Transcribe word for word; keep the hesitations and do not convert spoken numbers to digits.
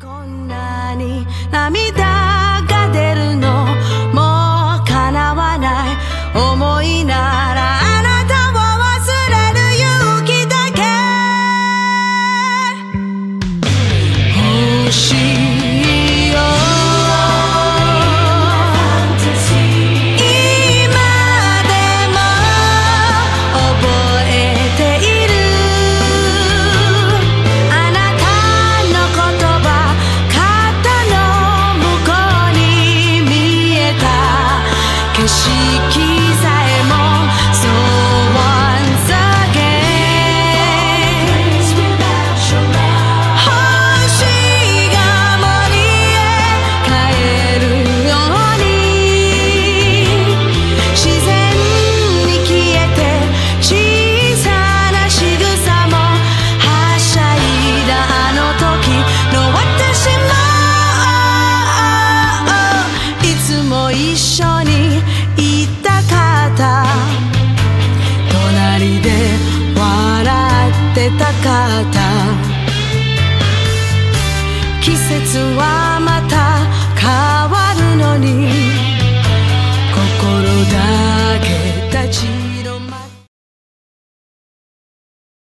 こんなに涙が出るのもう叶わない思いならあなたを忘れる勇気だけ欲しいよ今でも覚えているあなたの言葉肩の向こうに見えた景色さえも So once again 星が森へ帰るように自然に消えて小さな仕草もはしゃいだあの時の私もいつも一緒にいたかった隣で笑ってたかった季節はまた変わるのに